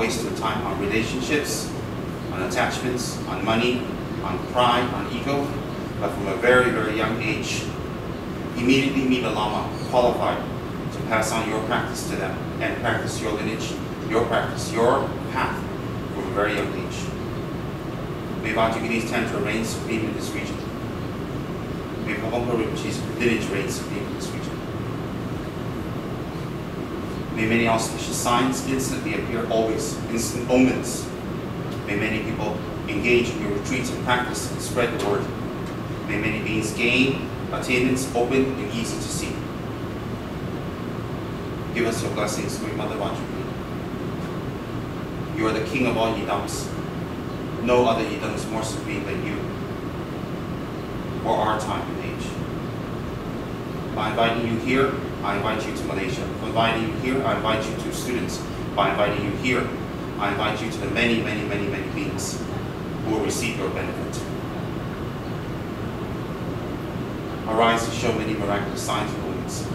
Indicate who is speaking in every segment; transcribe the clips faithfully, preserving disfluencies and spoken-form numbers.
Speaker 1: waste your time on relationships, on attachments, on money, on pride, on ego, but from a very, very young age, immediately meet a Lama qualified to pass on your practice to them and practice your lineage, your practice, your path from a very young age. May Vajrayanini's Tantra reign supreme in this region. May Pabongpa Rinpoche's lineage reign supreme in this region. May many auspicious signs instantly appear always, instant omens. May many people engage in your retreats and practice and spread the word. May many beings gain attainments open and easy to see. Give us your blessings, Great Mother Vajrayani. You are the king of all yidams. No other yidam is more supreme than you for our time and age. By inviting you here, I invite you to Malaysia. By inviting you here, I invite you to students. By inviting you here, I invite you to the many, many, many, many beings who will receive your benefit. Arise to show many miraculous signs and omens.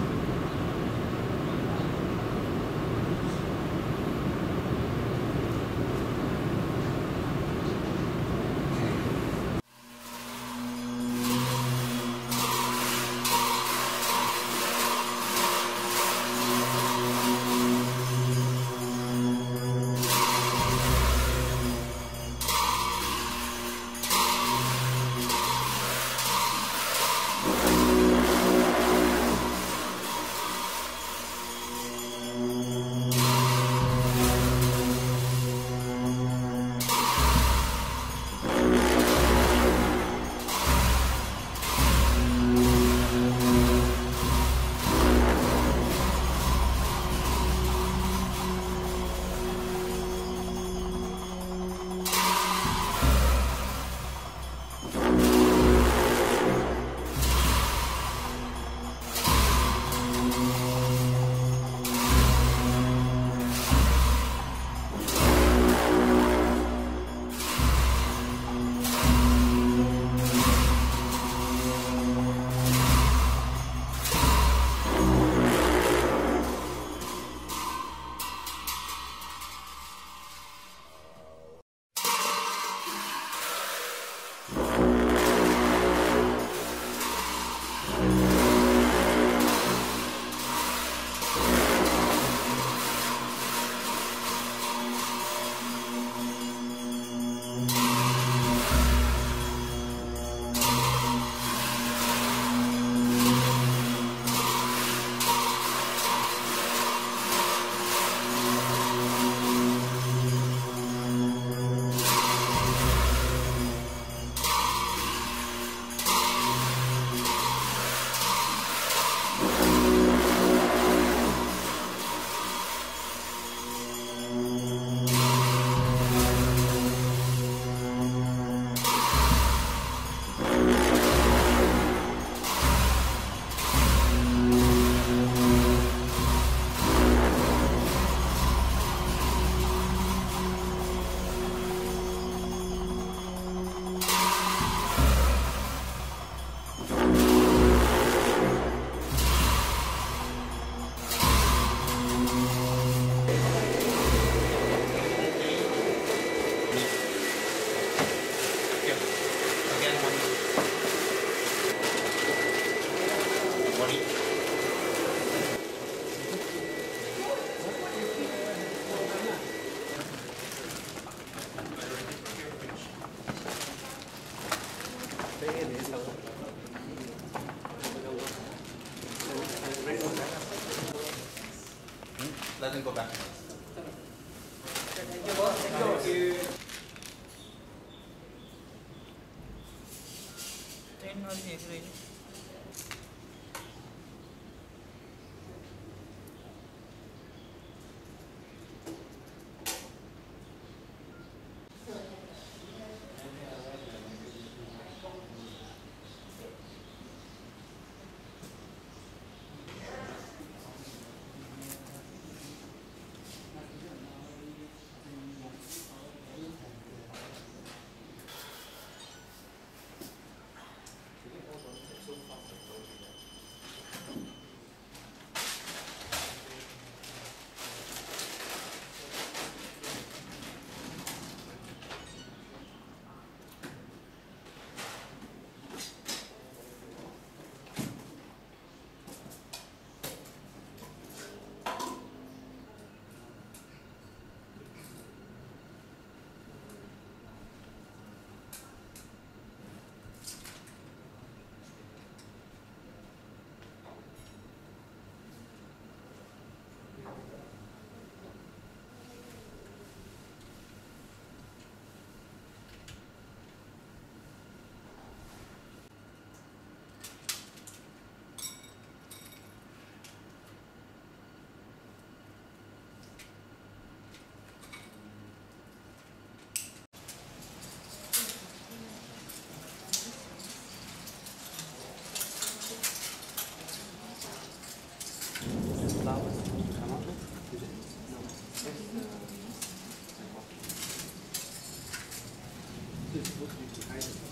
Speaker 1: Let them go back. Thank you. Thank you.
Speaker 2: behind it.